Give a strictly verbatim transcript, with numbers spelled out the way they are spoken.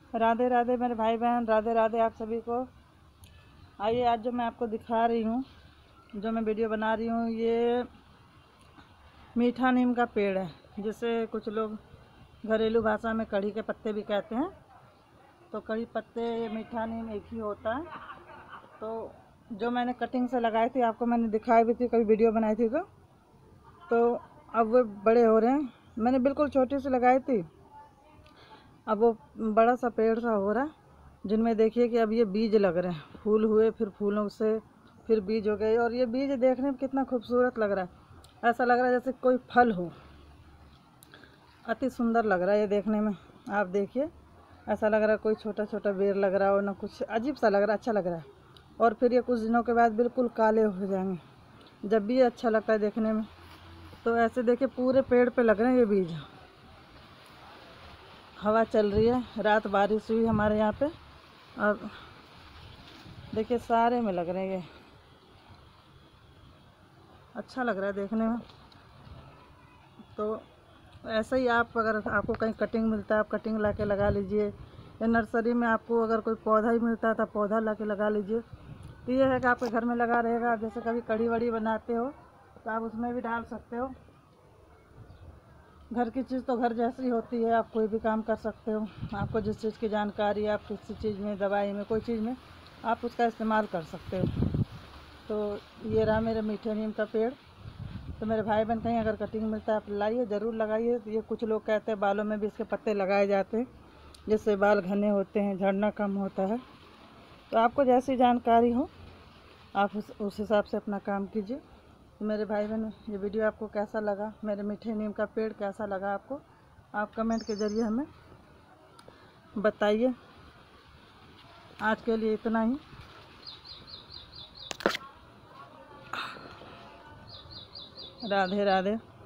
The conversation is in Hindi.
राधे राधे मेरे भाई बहन, राधे राधे आप सभी को। आइए आज जो मैं आपको दिखा रही हूँ, जो मैं वीडियो बना रही हूँ, ये मीठा नीम का पेड़ है, जिसे कुछ लोग घरेलू भाषा में कढ़ी के पत्ते भी कहते हैं। तो कढ़ी पत्ते मीठा नीम एक ही होता है। तो जो मैंने कटिंग से लगाई थी, आपको मैंने दिखाई भी थी, कभी वीडियो बनाई थी तो तो अब वो बड़े हो रहे हैं। मैंने बिल्कुल छोटी सी लगाई थी, अब वो बड़ा सा पेड़ सा हो रहा है, जिनमें देखिए कि अब ये बीज लग रहे हैं, फूल हुए, फिर फूलों से फिर बीज हो गए। और ये बीज देखने में कितना खूबसूरत लग रहा है, ऐसा लग रहा है जैसे कोई फल हो। अति सुंदर लग रहा है ये देखने में। आप देखिए, ऐसा लग रहा है कोई छोटा छोटा बेर लग रहा हो ना, कुछ अजीब सा लग रहा है, अच्छा लग रहा है। और फिर ये कुछ दिनों के बाद बिल्कुल काले हो जाएंगे, जब भी ये अच्छा लगता है देखने में। तो ऐसे देखिए पूरे पेड़ पे लग रहे हैं ये बीज। हवा चल रही है, रात बारिश हुई हमारे यहाँ पे, और देखिए सारे में लग रहे हैं ये। अच्छा लग रहा है देखने में। तो ऐसे ही आप, अगर आपको कहीं कटिंग मिलता है, आप कटिंग ला के लगा लीजिए, या नर्सरी में आपको अगर कोई पौधा ही मिलता है तो पौधा ला के लगा लीजिए। तो ये है कि आपके घर में लगा रहेगा। आप जैसे कभी कढ़ी वड़ी बनाते हो तो आप उसमें भी डाल सकते हो। घर की चीज़ तो घर जैसी होती है, आप कोई भी काम कर सकते हो। आपको जिस चीज़ की जानकारी, आप किसी चीज़ में, दवाई में, कोई चीज़ में आप उसका इस्तेमाल कर सकते हो। तो ये रहा मेरे मीठे नीम का पेड़। तो मेरे भाई बहन, कहीं अगर कटिंग मिलता है आप लाइए, ज़रूर लगाइए। ये कुछ लोग कहते हैं बालों में भी इसके पत्ते लगाए जाते हैं, जिससे बाल घने होते हैं, झड़ना कम होता है। तो आपको जैसी जानकारी हो आप उस उस हिसाब से अपना काम कीजिए। तो मेरे भाई बहन, ये वीडियो आपको कैसा लगा, मेरे मीठे नीम का पेड़ कैसा लगा आपको, आप कमेंट के ज़रिए हमें बताइए। आज के लिए इतना ही। राधे राधे।